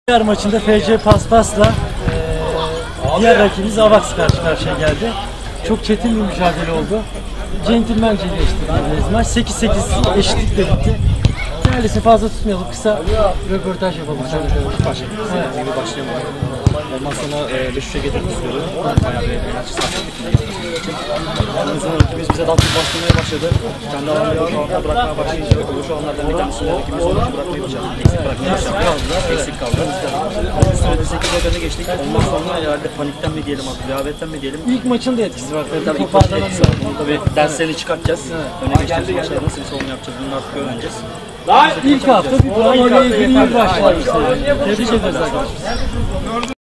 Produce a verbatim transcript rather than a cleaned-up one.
Diğer maçında F C Paspas'la e, diğer rakibimiz Avax karşı karşıya geldi. Çok çetin bir mücadele oldu. Centilmence geçti bir maç. sekiz sekiz eşitlikle bitti. Neredeyse fazla tutmayalım. Kısa röportaj yapalım. Başlayalım. Evet. Gibi başlayalım. Ondan sonra e, beş üçe getirmek istiyorum. Bayağı bir maçı sarkıttık. Ondan sonra rakibimiz bize daha çok bastırmaya başladı. Kendi alanlarını bırakmaya başlayınca şu anlardan bir tanesinde rakibimiz onu bırakmayı başardı. Eksik bırakmayı başardı. Eksik kaldı. Onun sırada sekiz öne geçtik. Ondan sonra herhalde panikten mi diyelim artık, rehavetten mi diyelim. İlk maçın da etkisi var. Tabii ilk maçın etkisi var. Bunu tabii derslerini çıkartacağız. Öne geçtiğimiz maçlarda nasıl bir savunma yapacağız bunu artık öğreneceğiz. İlk hafta bir puan oraya ilgili iyi başlamıştı. Tebrik ederiz arkadaşlar.